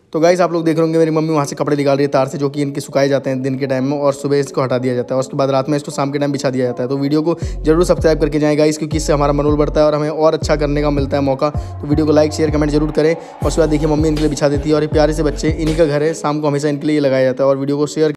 तो गाइस आप लोग देख रहे होंगे मेरी मम्मी वहाँ से कपड़े निकाल रही है तार से, जो कि इनके सुखाए जाते हैं दिन के टाइम में, और सुबह इसको हटा दिया जाता है और उसके बाद रात में इसको शाम के टाइम बिछा दिया जाता है। तो वीडियो को जरूर सब्सक्राइब करके जाएं गाइस, क्योंकि इससे हमारा मनोबल बढ़ता है और हमें और अच्छा करने का मिलता है मौका। तो वीडियो को लाइक शेयर कमेंट जरूर करें। और उसके बाद देखिए मम्मी इनके लिए बिछा देती है और ये प्यारे से बच्चे, इन्हीं का घर है, शाम को हमेशा इनके लिए लगाया जाता है। और वीडियो को शेयर